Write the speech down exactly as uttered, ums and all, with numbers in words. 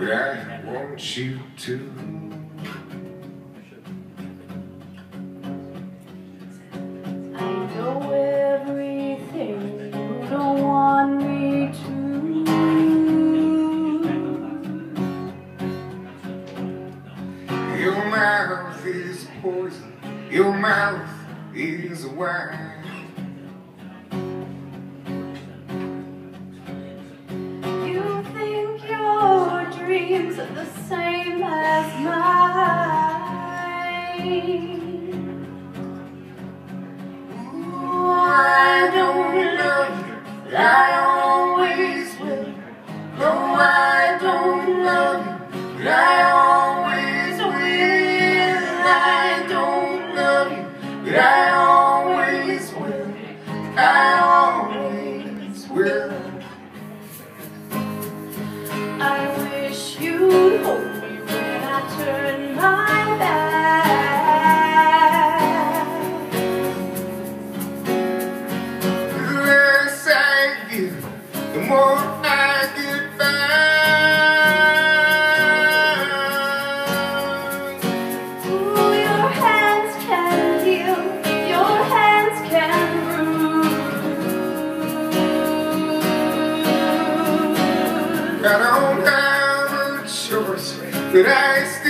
but I want you to. I know everything you don't want me to. Your mouth is poison, your mouth is wine. You think your dreams are the same as mine. Ooh, I don't love you, but I always will. No, I don't love you, but I always will. I don't love you, but I always will. I always will. I wish you'd hold me when I turn my back. The less I give, the more I get back. Ooh, your hands can heal, your hands can bruise. I don't have a choice, but I still